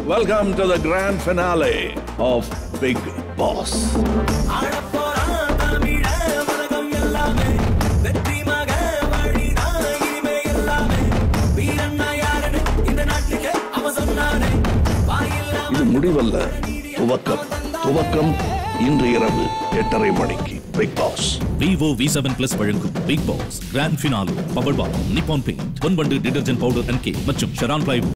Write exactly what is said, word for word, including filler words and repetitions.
Welcome to the grand finale of Big Boss. இது முடிவல்ல, துவக்கம். துவக்கம் இன்று இரவு எட்டரை மணிக்கு Bigg Boss. Vivo V seven Plus வழங்கும் Bigg Boss grand finale powered by Nippon Paint, ஒன் வண்டு டிடர்ஜென்ட் பவுடர் அண்ட் கேக் மற்றும் ஷரான் பிளைவுட்.